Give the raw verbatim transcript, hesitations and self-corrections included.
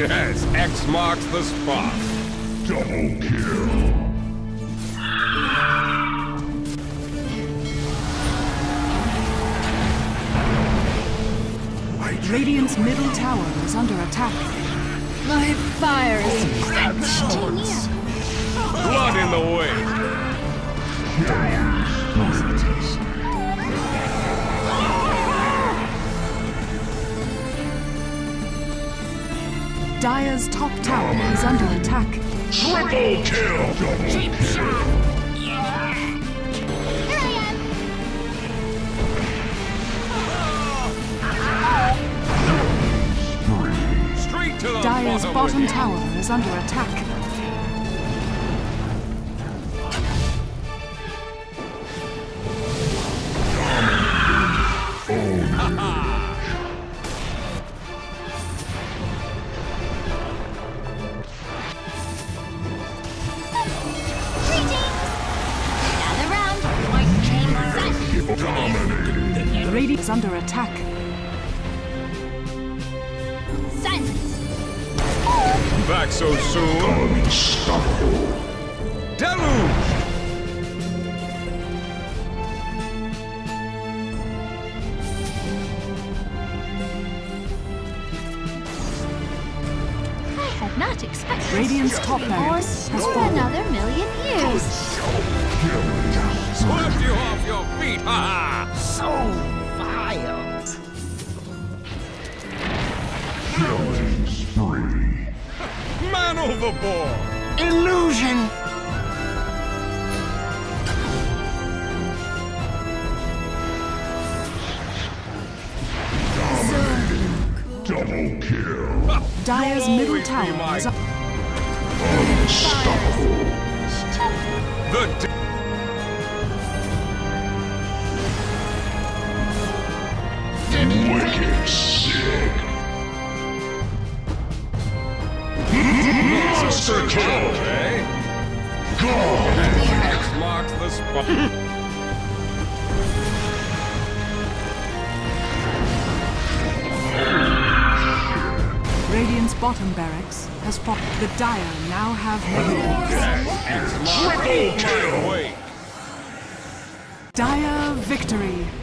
Yes, X marks the spot. Double kill. Radiant's middle tower is under attack. My fire is quenched. Blood in the way. Dire's top tower is under attack. Triple kill. Double Cheap kill. shot. Yeah. Here I am. Straight to the Dire's bottom bottom with you. tower is under attack. Gather round. My king son. Dominating. Radiant is under attack. Silence. Back so soon. Unstoppable. Deluge! I had not expected Radiant's top or barracks has for fallen. another million years. Swept you off your feet, ha ha! So vile. Killing spree. Man overboard! Illusion. Double kill. Dire's You'll middle always be tower my- is up. Unstoppable. The d- Wicked sick. Monster kill. eh? God. X marks the spot. Radiant's bottom barracks has fallen. The Dire now have X marks Triple my kill. way. Dire victory.